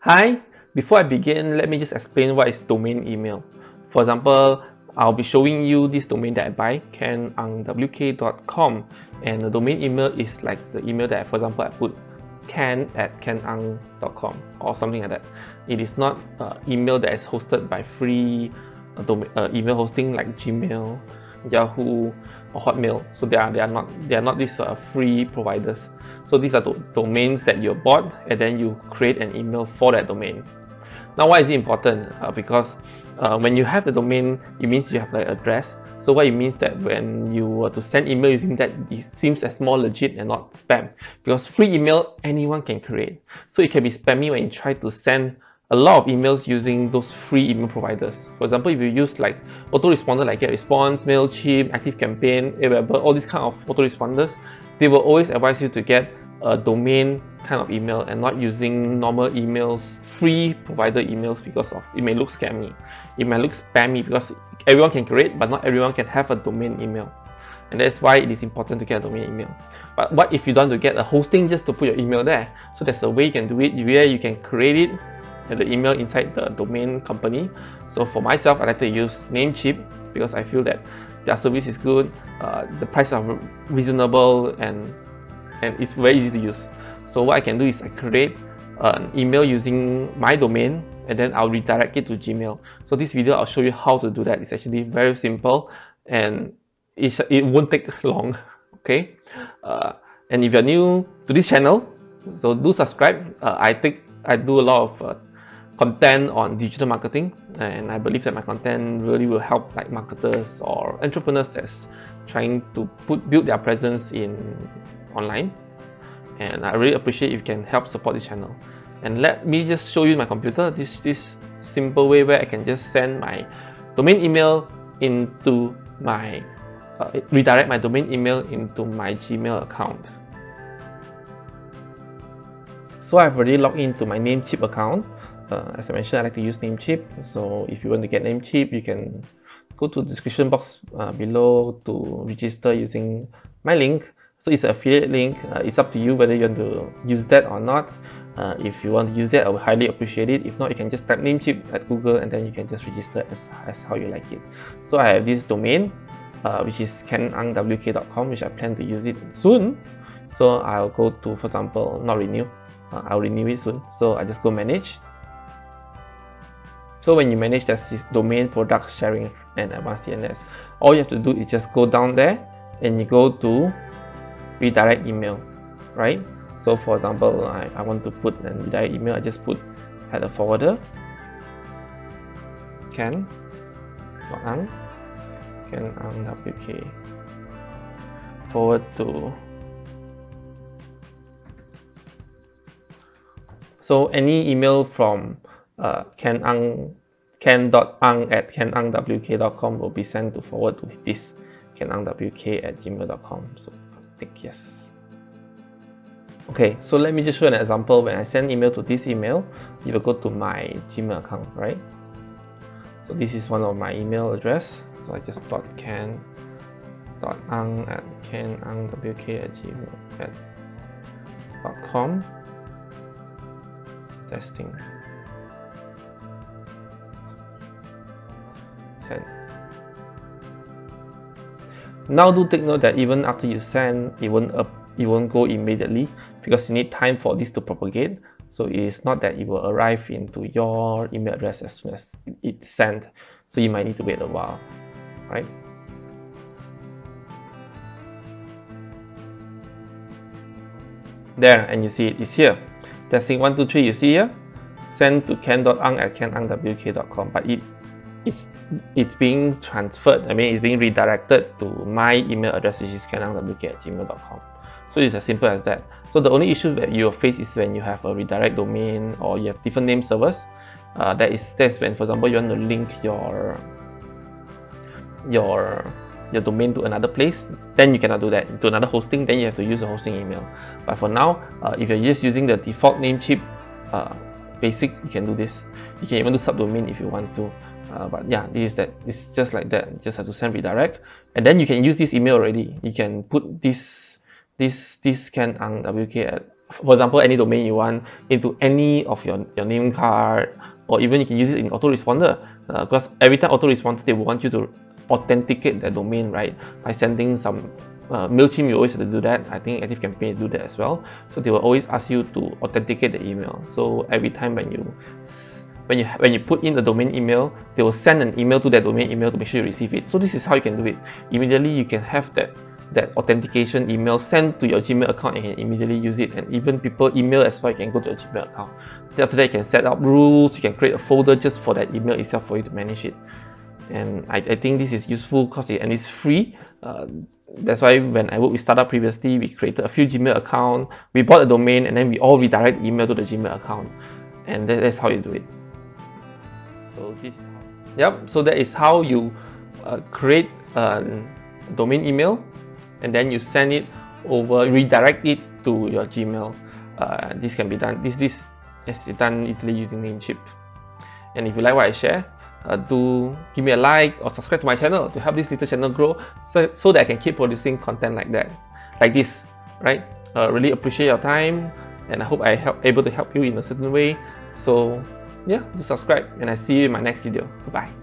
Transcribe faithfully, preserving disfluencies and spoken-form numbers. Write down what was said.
Hi, before I begin, let me just explain what is domain email. For example, I'll be showing you this domain that I buy, ken ang w k dot com, and the domain email is like the email that, for example, I put ken at ken ang dot com or something like that. It is not uh, email that is hosted by free uh, domain, uh, email hosting like Gmail, Yahoo, or Hotmail. So they are they are not they are not these uh, free providers. So these are the domains that you bought, and then you create an email for that domain. Now, why is it important? Uh, because uh, when you have the domain, it means you have the address. So what it means that when you were to send email using that, it seems as more legit and not spam. Because free email, anyone can create. So it can be spammy when you try to send a lot of emails using those free email providers. For example, if you use like autoresponder like GetResponse, Namecheap, ActiveCampaign, Aweber, all these kind of autoresponders, they will always advise you to get a domain kind of email and not using normal emails, free provider emails, because of it may look scammy. It may look spammy because everyone can create, but not everyone can have a domain email. And that's why it is important to get a domain email. But what if you don't want to get a hosting just to put your email there? So there's a way you can do it where you can create it and the email inside the domain company. So for myself, I like to use Namecheap because I feel that their service is good, uh, the prices are reasonable, and and it's very easy to use. So what I can do is I create an email using my domain, and then I'll redirect it to Gmail. So this video I'll show you how to do that. It's actually very simple, and it, it won't take long. Okay, uh, and if you're new to this channel, so do subscribe. uh, I think I do a lot of uh, content on digital marketing, and I believe that my content really will help like marketers or entrepreneurs that's trying to put build their presence in online. And I really appreciate if you can help support this channel. And let me just show you my computer, this this simple way where I can just send my domain email into my uh, redirect my domain email into my Gmail account. So I've already logged into my Namecheap account. Uh, as I mentioned, I like to use Namecheap. So if you want to get Namecheap, you can go to the description box uh, below to register using my link. So it's an affiliate link. Uh, it's up to you whether you want to use that or not. Uh, if you want to use that, I would highly appreciate it. If not, you can just type Namecheap at Google and then you can just register as, as how you like it. So I have this domain, uh, which is ken ang w k dot com, which I plan to use it soon. So I'll go to, for example, not renew. Uh, I'll renew it soon. So I just go manage. So when you manage, there's this domain, product, sharing, and advanced D N S. All you have to do is just go down there and you go to redirect email, right? So for example, I, I want to put an redirect email. I just put header forwarder ken ang ken ang wk forward to. So any email from uh, ken ang ken.ang at ken ang w k dot com will be sent to forward to this ken ang w k at gmail dot com. So click yes. Okay, so let me just show an example. When I send email to this email, you will go to my Gmail account, right? So this is one of my email address. So I just dot ken dot ang at ken ang w k at gmail dot com. Testing. Send. Now do take note that even after you send, it won't up, it won't go immediately because you need time for this to propagate. So it is not that it will arrive into your email address as soon as it's sent. So you might need to wait a while, right? There, and you see it is here. Testing one two three. You see here, send to ken.ang at ken ang w k dot com, but it is it's being transferred. I mean, it's being redirected to my email address, which is ken ang w k at gmail dot com. So it's as simple as that. So the only issue that you will face is when you have a redirect domain or you have different name servers. Uh, that is that's when, for example, you want to link your your your domain to another place. Then you cannot do that. To another hosting, then you have to use a hosting email. But for now, uh, if you're just using the default Namecheap uh, basic, you can do this. You can even do subdomain if you want to. Uh, but yeah, this is that. It's just like that. You just have to send redirect, and then you can use this email already. You can put this this this ken ang w k at for example, any domain you want into any of your, your name card, or even you can use it in autoresponder, uh, because every time autoresponder, they will want you to authenticate that domain, right? By sending some uh, Mailchimp, you always have to do that. I think ActiveCampaign do that as well. So they will always ask you to authenticate the email. So every time when you when you when you put in the domain email, they will send an email to that domain email to make sure you receive it. So this is how you can do it. Immediately you can have that that authentication email sent to your Gmail account and you can immediately use it. And even people email as well, you can go to your Gmail account. Then after that, you can set up rules. You can create a folder just for that email itself for you to manage it. And I, I think this is useful because it, and it's free. Uh, that's why when I worked with startup previously, we created a few Gmail accounts. We bought a domain and then we all redirect email to the Gmail account. And that, that's how you do it. So this, yep. So that is how you uh, create a domain email, and then you send it over, redirect it to your Gmail. Uh, this can be done. This this is done easily using Namecheap. And if you like what I share, uh, do give me a like or subscribe to my channel to help this little channel grow, so, so that I can keep producing content like that, like this, right? Uh, really appreciate your time, and I hope I help able to help you in a certain way. So yeah, do subscribe, and I see you in my next video. Goodbye.